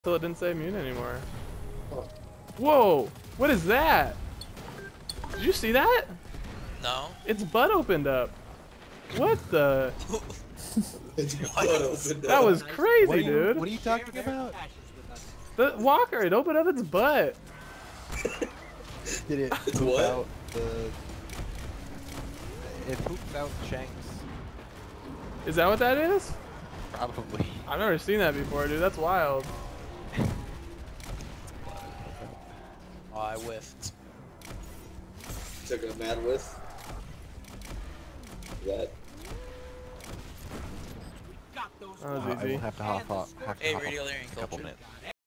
Till it didn't say immune anymore. Whoa! What is that? Did you see that? No. Its butt opened up. What the? Its butt opened up. That was crazy, dude. What are you talking about? The walker, it opened up its butt. Did it poop What? out the... It poops out Shanks. Is that what that is? Probably. I've never seen that before, dude. That's wild. Oh, I whiffed. Took a mad whiff. That. That was I easy. will have to hop off. Hey, Radio Larry, a couple Culture. minutes.